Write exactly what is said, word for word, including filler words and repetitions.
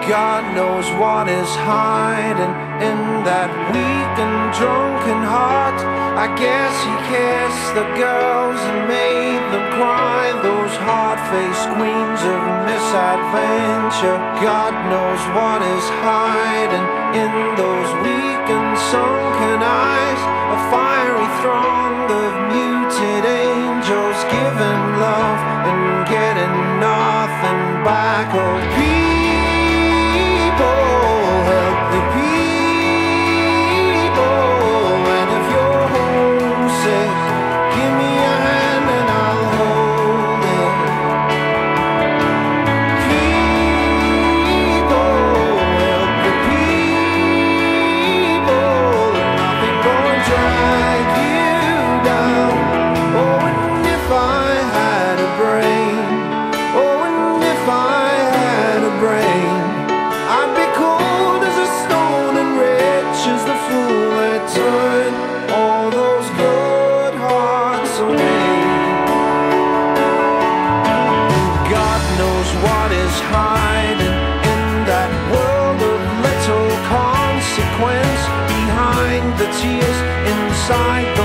God knows what is hiding in that weak and drunken heart. I guess he kissed the girls and made them cry, those hard-faced queens of misadventure. God knows what is hiding in those weak and sunken eyes, a fiery throng of muted angels giving love and getting nothing back. Oh, people, help the people, and if you're homesick, give me a hand and I'll hold it. People, help the people, nothing gonna drag you down. Oh, and if I had a brain, oh, and if I had a brain, I'd be cold as a stone and rich as the fool that turned all those good hearts away. God knows what is hiding in that world of little consequence, behind the tears, inside